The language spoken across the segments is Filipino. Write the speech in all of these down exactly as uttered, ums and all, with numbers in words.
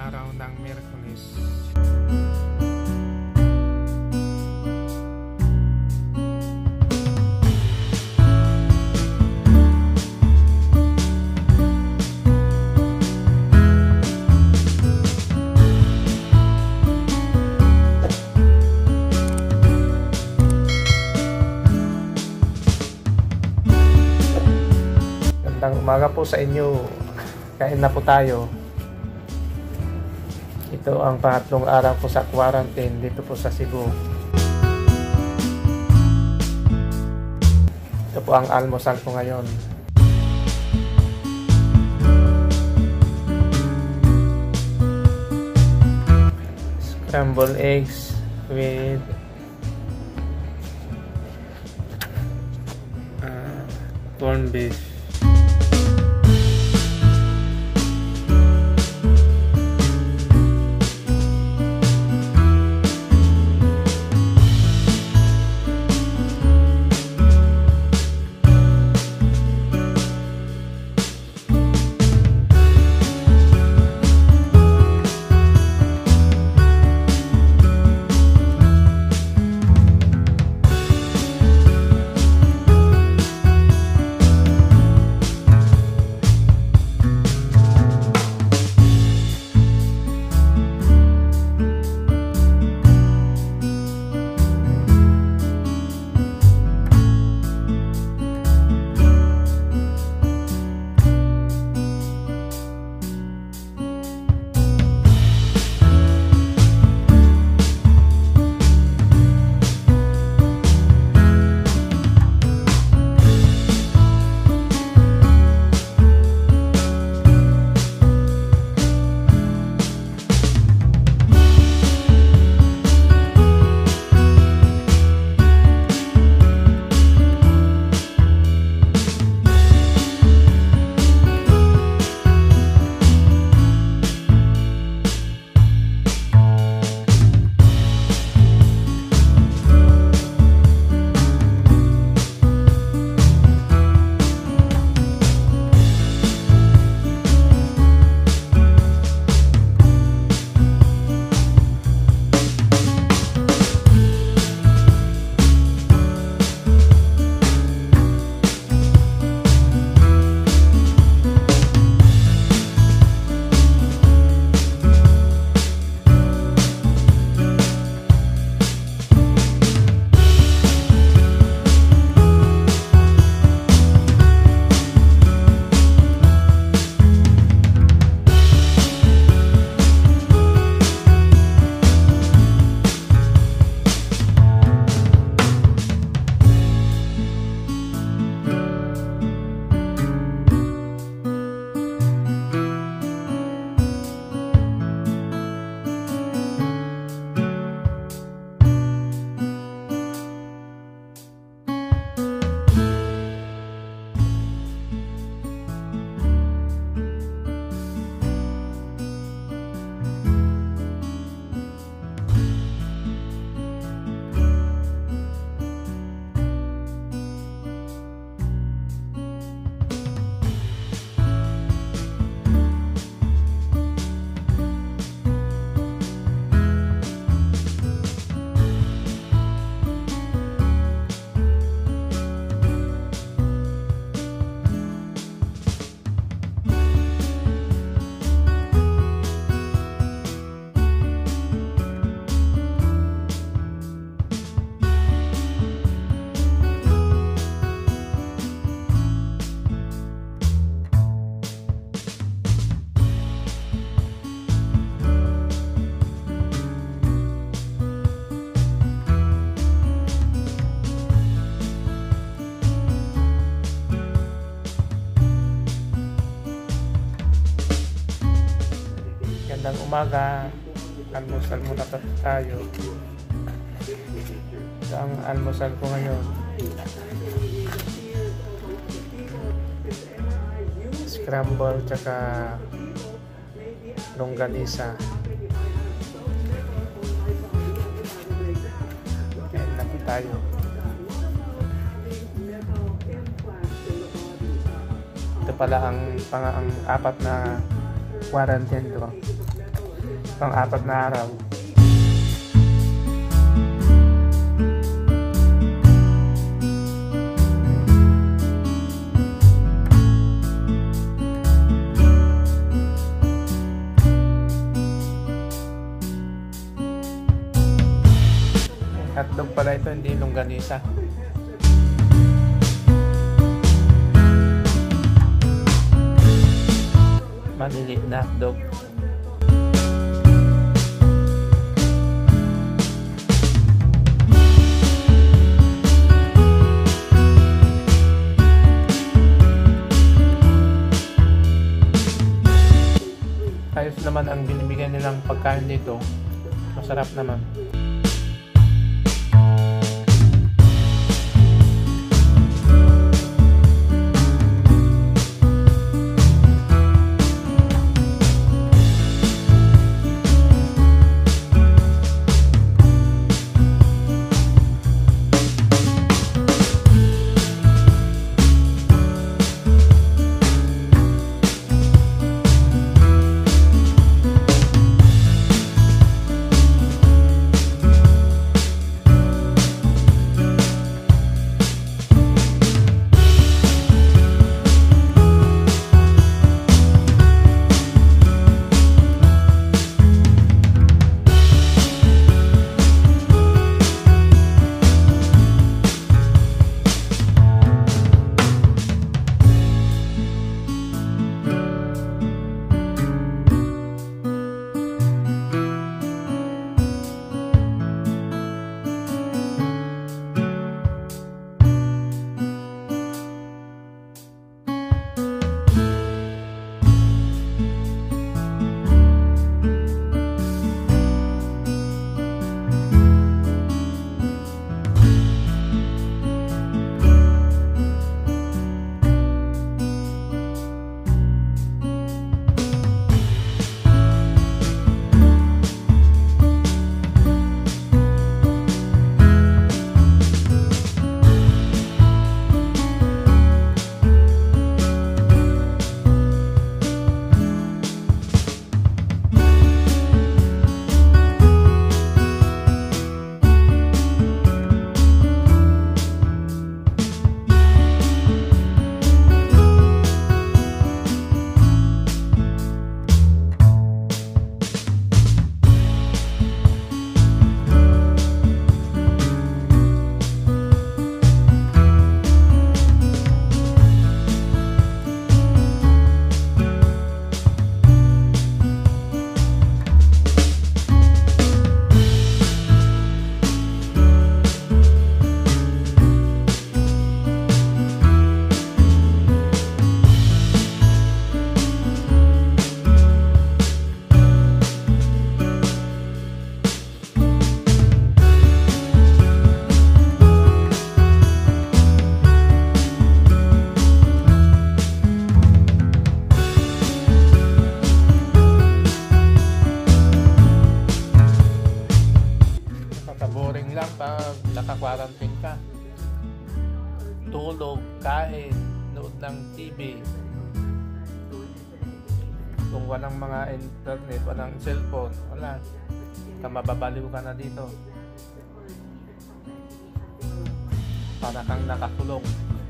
araw ng Miyerkules. Magandang umaga po sa inyo. Kain na po tayo. Ito ang pangatlong araw po sa quarantine dito po sa Cebu. Ito po ang almusal ko ngayon. Scrambled eggs with uh, corned beef. Magandang umaga. Almusal muna tayo. Ito ang almusal ko ngayon. Scramble tsaka longganisa. Kain na po tayo. Ito pala ang pang ang apat na quarantine ko. Pang-apat na araw. Hotdog pala ito, hindi longganisa. Maliliit na hotdog. Ayos naman ang binibigyan nilang pagkain dito. Masarap naman. Pag naka-quarantine ka, tulog, kain, nood ng T V. Kung walang mga internet, walang cellphone, wala, mababaliw ka na dito. Para kang nakakulong.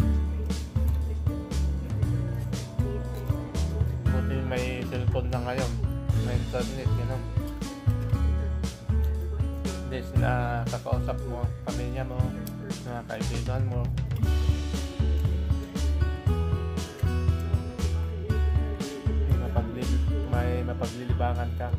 Buti may cellphone na ngayon, may internet, gano'n. Hindi sila kakausap mo, pamilya mo, mga kaibigan mo. May, mapaglil may mapaglilibangan ka.